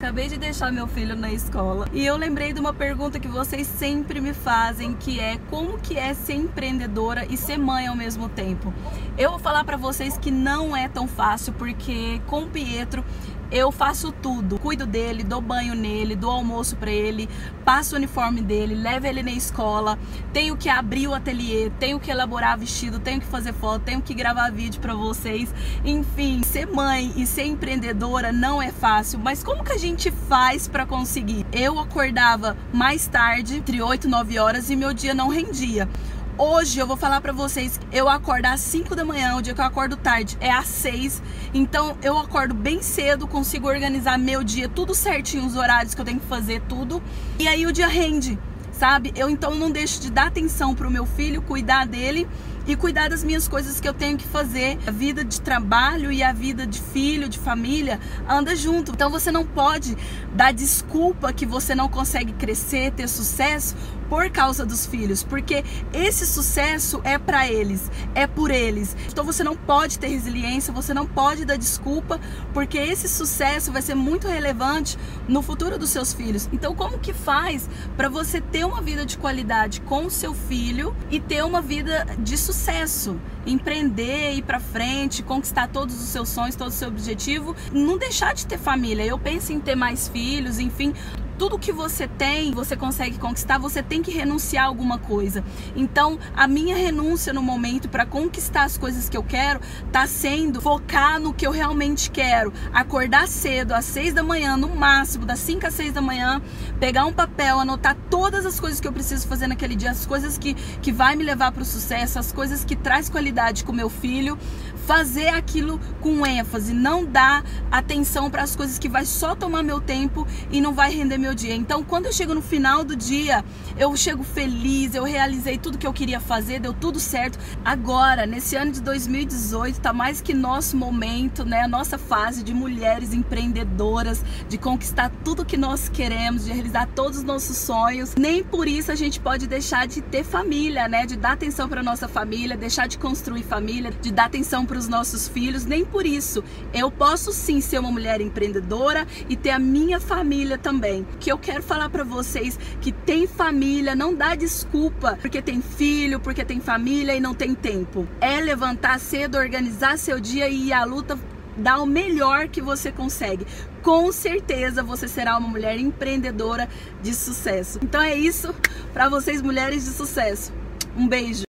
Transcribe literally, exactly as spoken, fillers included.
Acabei de deixar meu filho na escola e eu lembrei de uma pergunta que vocês sempre me fazem, que é como que é ser empreendedora e ser mãe ao mesmo tempo. Eu vou falar pra vocês que não é tão fácil, porque com o Pietro eu faço tudo, cuido dele, dou banho nele, dou almoço pra ele, passo o uniforme dele, levo ele na escola, tenho que abrir o ateliê, tenho que elaborar vestido, tenho que fazer foto, tenho que gravar vídeo pra vocês. Enfim, ser mãe e ser empreendedora não é fácil, mas como que a gente faz pra conseguir? Eu acordava mais tarde, entre oito e nove horas, e meu dia não rendia. Hoje eu vou falar pra vocês, eu acordo às cinco da manhã, o dia que eu acordo tarde é às seis, então eu acordo bem cedo, consigo organizar meu dia, tudo certinho, os horários que eu tenho que fazer, tudo, e aí o dia rende, sabe? Eu então não deixo de dar atenção pro meu filho, cuidar dele e cuidar das minhas coisas que eu tenho que fazer. A vida de trabalho e a vida de filho, de família, anda junto. Então você não pode dar desculpa que você não consegue crescer, ter sucesso por causa dos filhos, porque esse sucesso é pra eles, é por eles. Então você não pode ter resiliência, você não pode dar desculpa, porque esse sucesso vai ser muito relevante no futuro dos seus filhos. Então como que faz pra você ter uma vida de qualidade com o seu filho e ter uma vida de sucesso? Empreender, ir pra frente, conquistar todos os seus sonhos, todo o seu objetivo, não deixar de ter família. Eu penso em ter mais filhos, enfim. Tudo que você tem, você consegue conquistar, você tem que renunciar a alguma coisa. Então, a minha renúncia no momento para conquistar as coisas que eu quero tá sendo focar no que eu realmente quero. Acordar cedo, às seis da manhã, no máximo, das cinco às seis da manhã, pegar um papel, anotar todas as coisas que eu preciso fazer naquele dia, as coisas que, que vai me levar para o sucesso, as coisas que traz qualidade com meu filho, fazer aquilo com ênfase, não dar atenção para as coisas que vai só tomar meu tempo e não vai render meu dia. Então, quando eu chego no final do dia, eu chego feliz, eu realizei tudo que eu queria fazer, deu tudo certo. Agora, nesse ano de dois mil e dezoito, tá mais que nosso momento, né? A nossa fase de mulheres empreendedoras, de conquistar tudo que nós queremos, de realizar todos os nossos sonhos. Nem por isso a gente pode deixar de ter família, né? De dar atenção para nossa família, deixar de construir família, de dar atenção para os nossos filhos. Nem por isso. Eu posso sim ser uma mulher empreendedora e ter a minha família também. Que eu quero falar pra vocês que tem família, não dá desculpa porque tem filho, porque tem família e não tem tempo. É levantar cedo, organizar seu dia e ir à luta, dar o melhor que você consegue. Com certeza você será uma mulher empreendedora de sucesso. Então é isso pra vocês, mulheres de sucesso. Um beijo.